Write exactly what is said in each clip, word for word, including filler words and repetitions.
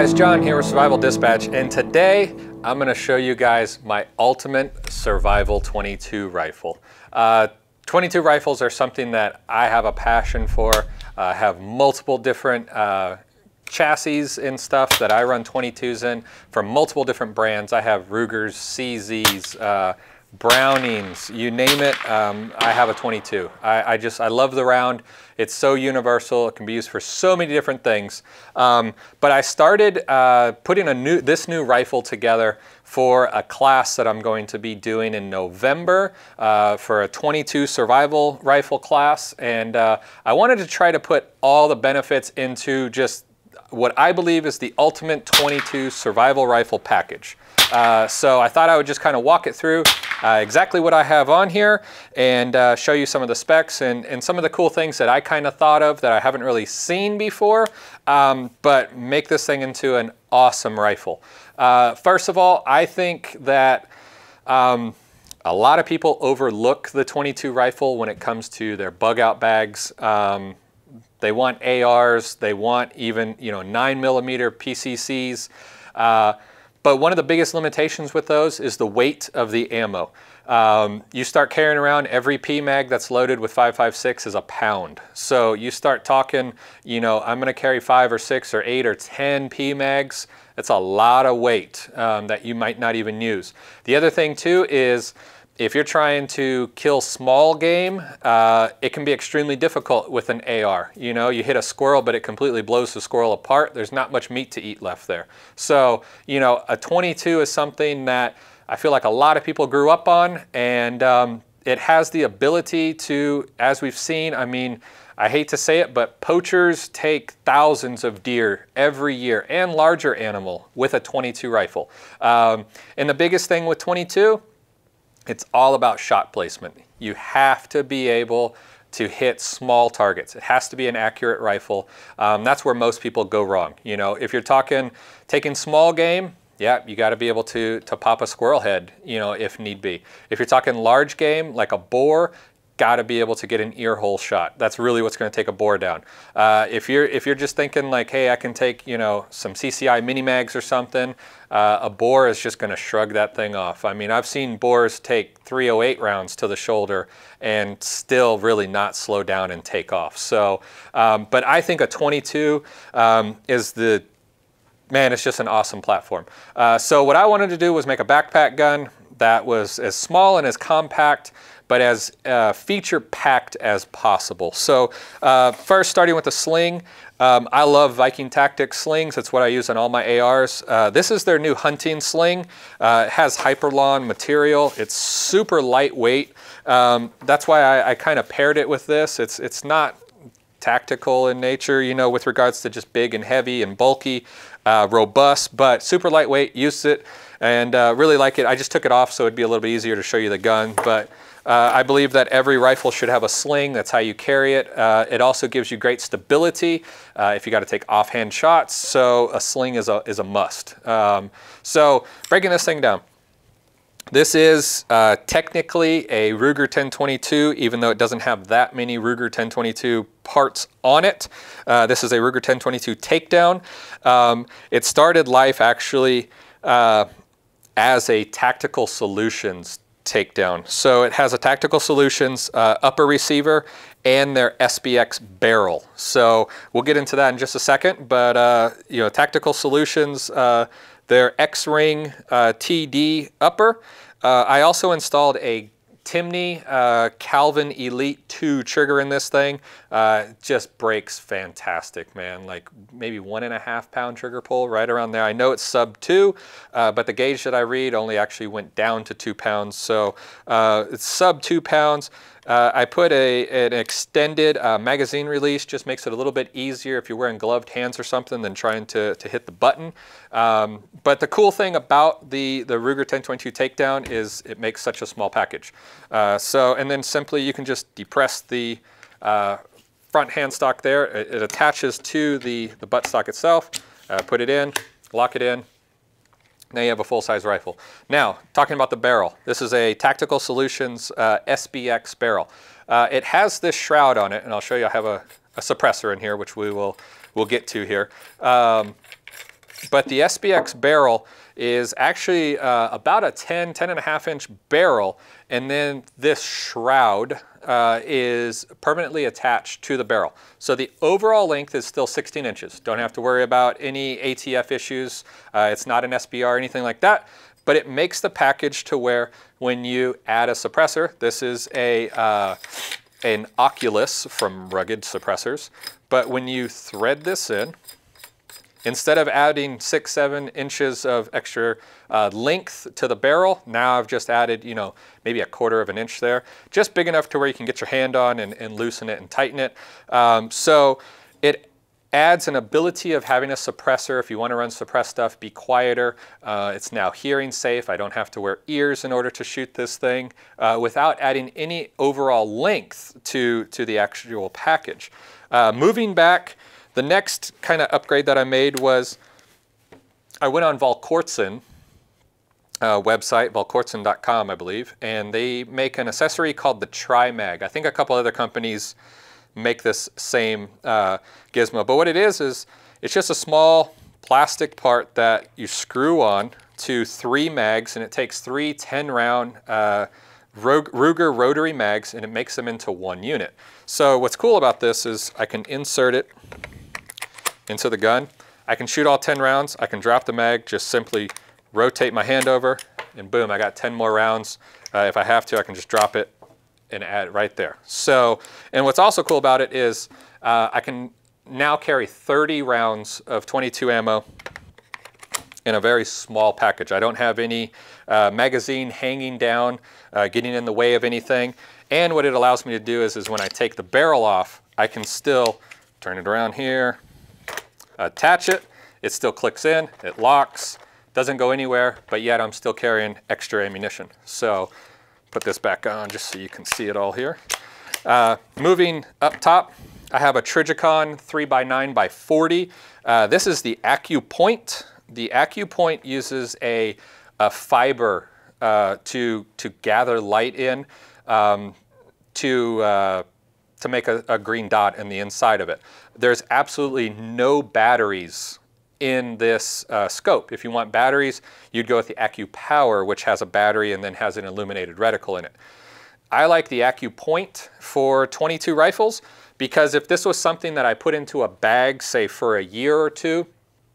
guys, John here with Survival Dispatch, and today I'm going to show you guys my ultimate survival twenty-two rifle. Uh, twenty-two rifles are something that I have a passion for. I uh, have multiple different uh, chassis and stuff that I run twenty-twos in from multiple different brands. I have Rugers, C Zs, uh, Brownings, you name it, um, I have a twenty-two. I, I just, I love the round. It's so universal. It can be used for so many different things. Um, but I started uh, putting a new, this new rifle together for a class that I'm going to be doing in November uh, for a twenty-two survival rifle class. And uh, I wanted to try to put all the benefits into just what I believe is the ultimate twenty-two survival rifle package. Uh, so I thought I would just kind of walk it through uh, exactly what I have on here and uh, show you some of the specs and, and some of the cool things that I kind of thought of that I haven't really seen before, um, but make this thing into an awesome rifle. Uh, first of all, I think that um, a lot of people overlook the twenty-two rifle when it comes to their bug out bags. Um, they want A Rs, they want even, you know, nine millimeter P C Cs. Uh, But one of the biggest limitations with those is the weight of the ammo. Um, you start carrying around every P mag that's loaded with five five six is a pound. So you start talking, you know, I'm gonna carry five or six or eight or ten P mags. That's a lot of weight um, that you might not even use. The other thing too is, if you're trying to kill small game, uh, it can be extremely difficult with an A R. You know, you hit a squirrel, but it completely blows the squirrel apart. There's not much meat to eat left there. So, you know, a twenty-two is something that I feel like a lot of people grew up on, and um, it has the ability to, as we've seen, I mean, I hate to say it, but poachers take thousands of deer every year and larger animal with a twenty-two rifle. Um, and the biggest thing with twenty-two, it's all about shot placement. You have to be able to hit small targets. It has to be an accurate rifle. Um, that's where most people go wrong. You know, if you're talking taking small game, yeah, you got to be able to to pop a squirrel head, you know, if need be. If you're talking large game like a boar, got to be able to get an ear hole shot. That's really what's going to take a boar down. Uh, if you're if you're just thinking like, hey, I can take, you know, some C C I mini mags or something, uh, a boar is just going to shrug that thing off. I mean, I've seen boars take three oh eight rounds to the shoulder and still really not slow down and take off. So, um, but I think a twenty-two um, is the man. It's just an awesome platform. Uh, so what I wanted to do was make a backpack gun that was as small and as compact, but as uh, feature-packed as possible. So uh, first, starting with the sling, um, I love Viking Tactics slings. That's what I use on all my A Rs. Uh, this is their new hunting sling. Uh, it has Hyperlon material. It's super lightweight. Um, that's why I, I kind of paired it with this. It's, it's not tactical in nature, you know, with regards to just big and heavy and bulky, uh, robust, but super lightweight. Used it and uh, really like it. I just took it off so it'd be a little bit easier to show you the gun, but Uh, I believe that every rifle should have a sling. That's how you carry it. Uh, it also gives you great stability uh, if you got to take offhand shots. So a sling is a, is a must. Um, so breaking this thing down. This is uh, technically a Ruger ten twenty-two, even though it doesn't have that many Ruger ten twenty-two parts on it. Uh, this is a Ruger ten twenty-two Takedown. Um, it started life actually uh, as a Tactical Solutions Takedown. So it has a Tactical Solutions uh, upper receiver and their S B X barrel. So we'll get into that in just a second, but uh, you know, Tactical Solutions, uh, their X-Ring uh, T D upper. Uh, I also installed a Timney uh, Calvin Elite two trigger in this thing. Uh, just breaks fantastic, man. Like maybe one and a half pound trigger pull, right around there. I know it's sub two, uh, but the gauge that I read only actually went down to two pounds. So uh, it's sub two pounds. Uh, I put a, an extended uh, magazine release, just makes it a little bit easier if you're wearing gloved hands or something than trying to, to hit the button. Um, but the cool thing about the, the Ruger ten twenty-two Takedown is it makes such a small package. Uh, so, and then simply you can just depress the uh, front hand stock there. It, it attaches to the, the butt stock itself. Uh, put it in, lock it in. Now you have a full-size rifle. Now, talking about the barrel. This is a Tactical Solutions uh, S B X barrel. Uh, it has this shroud on it, and I'll show you. I have a, a suppressor in here, which we will we'll get to here. Um, but the S B X barrel is actually uh, about a ten, ten and a half inch barrel, and then this shroud uh, is permanently attached to the barrel. So the overall length is still sixteen inches. Don't have to worry about any A T F issues. Uh, it's not an S B R or anything like that, but it makes the package to where when you add a suppressor, this is a uh, an Oculus from Rugged Suppressors, but when you thread this in, instead of adding six, seven inches of extra uh, length to the barrel, now I've just added, you know, maybe a quarter of an inch there, just big enough to where you can get your hand on and, and loosen it and tighten it. Um, so it adds an ability of having a suppressor. If you want to run suppressed stuff, be quieter. Uh, it's now hearing safe. I don't have to wear ears in order to shoot this thing uh, without adding any overall length to, to the actual package. Uh, moving back, the next kind of upgrade that I made was I went on Valkortsen uh, website, valkortsen dot com, I believe, and they make an accessory called the Tri-Mag. I think a couple other companies make this same uh, gizmo, but what it is is it's just a small plastic part that you screw on to three mags, and it takes three ten round uh, Ruger rotary mags, and it makes them into one unit. So what's cool about this is I can insert it into the gun. I can shoot all ten rounds. I can drop the mag, just simply rotate my hand over, and boom, I got ten more rounds. Uh, if I have to, I can just drop it and add it right there. So, and what's also cool about it is uh, I can now carry thirty rounds of twenty-two ammo in a very small package. I don't have any uh, magazine hanging down, uh, getting in the way of anything. And what it allows me to do is, is when I take the barrel off, I can still turn it around here, attach it, it still clicks in, it locks, doesn't go anywhere, but yet I'm still carrying extra ammunition. So put this back on just so you can see it all here. Uh, moving up top, I have a Trijicon three by nine by forty. Uh, this is the AccuPoint. The AccuPoint uses a, a fiber uh, to, to gather light in um, to, uh, to make a, a green dot in the inside of it. There's absolutely no batteries in this uh, scope. If you want batteries, you'd go with the AccuPower, which has a battery and then has an illuminated reticle in it. I like the AccuPoint for twenty-two rifles because if this was something that I put into a bag, say for a year or two,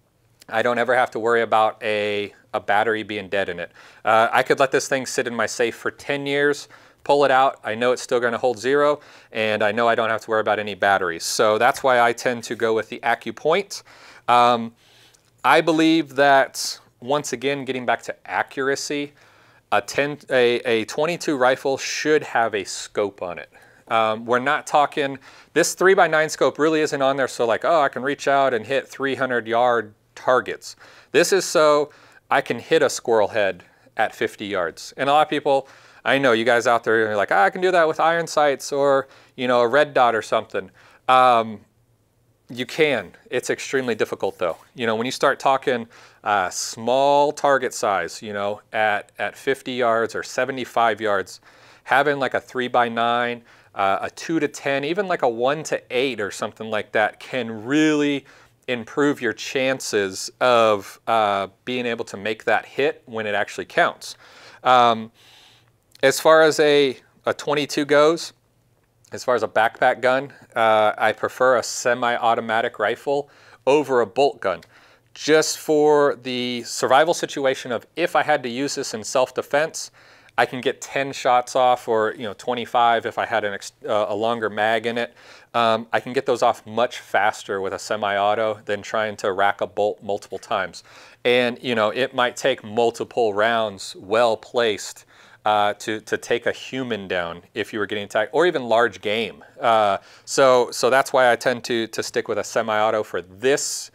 I don't ever have to worry about a, a battery being dead in it. Uh, I could let this thing sit in my safe for ten years, pull it out, I know it's still going to hold zero, and I know I don't have to worry about any batteries. So that's why I tend to go with the AccuPoint. Um, I believe that, once again, getting back to accuracy, a, ten, a, a twenty-two rifle should have a scope on it. Um, we're not talking, this three by nine scope really isn't on there so like, oh, I can reach out and hit three hundred yard targets. This is so I can hit a squirrel head at fifty yards. And a lot of people, I know you guys out there are like, ah, I can do that with iron sights or, you know, a red dot or something. Um, You can. It's extremely difficult though. You know, when you start talking uh, small target size, you know, at, at fifty yards or seventy-five yards, having like a three by nine, uh, a two to ten, even like a one to eight or something like that can really improve your chances of uh, being able to make that hit when it actually counts. Um, as far as a, a twenty-two goes, as far as a backpack gun, uh, I prefer a semi-automatic rifle over a bolt gun. Just for the survival situation of if I had to use this in self-defense, I can get ten shots off, or you know, twenty-five if I had an ex uh, a longer mag in it. Um, I can get those off much faster with a semi-auto than trying to rack a bolt multiple times. And you know, it might take multiple rounds well placed Uh, to, to take a human down if you were getting attacked, or even large game. Uh, so, so that's why I tend to, to stick with a semi-auto for this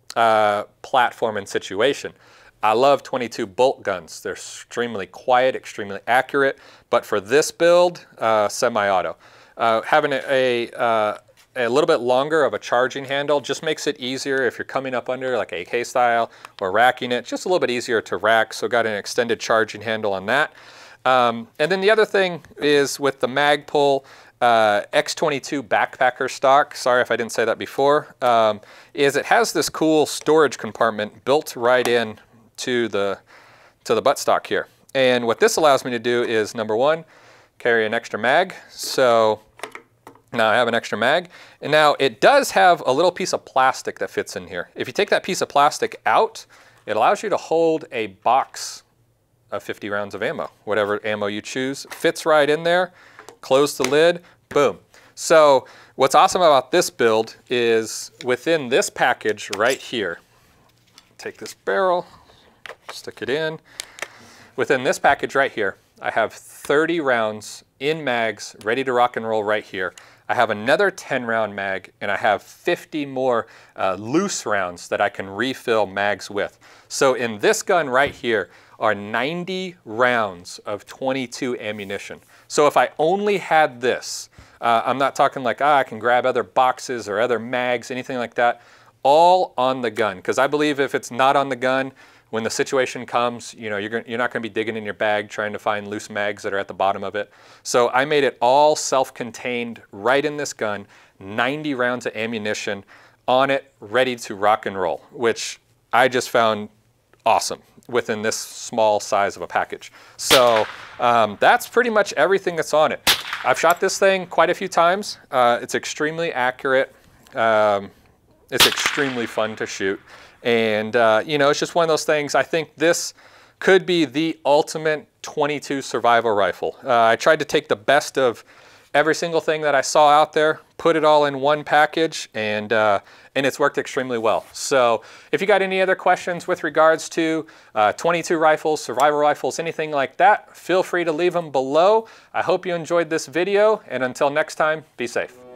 uh, platform and situation. I love twenty-two bolt guns. They're extremely quiet, extremely accurate, but for this build, uh, semi-auto. Uh, having a, a, uh, a little bit longer of a charging handle just makes it easier if you're coming up under like A K style or racking it, just a little bit easier to rack, so got an extended charging handle on that. Um, and then the other thing is with the mag pull, uh, X twenty-two backpacker stock, sorry if I didn't say that before, um, is it has this cool storage compartment built right in to the, to the buttstock here. And what this allows me to do is, number one, carry an extra mag. So now I have an extra mag. And now it does have a little piece of plastic that fits in here. If you take that piece of plastic out, it allows you to hold a box of fifty rounds of ammo. Whatever ammo you choose fits right in there. Close the lid, boom. So what's awesome about this build is within this package right here, take this barrel, stick it in. Within this package right here, I have thirty rounds in mags ready to rock and roll right here. I have another ten round mag, and I have fifty more uh, loose rounds that I can refill mags with. So in this gun right here are ninety rounds of twenty-two ammunition. So if I only had this, uh, I'm not talking like, ah, I can grab other boxes or other mags, anything like that, all on the gun. Because I believe if it's not on the gun, when the situation comes, you know, you're, gonna, you're not going to be digging in your bag trying to find loose mags that are at the bottom of it. So I made it all self-contained right in this gun, ninety rounds of ammunition on it, ready to rock and roll, which I just found awesome within this small size of a package. So um, that's pretty much everything that's on it. I've shot this thing quite a few times. Uh, it's extremely accurate. Um, it's extremely fun to shoot. And, uh, you know, it's just one of those things. I think this could be the ultimate twenty-two survival rifle. Uh, I tried to take the best of every single thing that I saw out there, put it all in one package, and, uh, and it's worked extremely well. So if you got any other questions with regards to uh, twenty-two rifles, survival rifles, anything like that, feel free to leave them below. I hope you enjoyed this video, and until next time, be safe.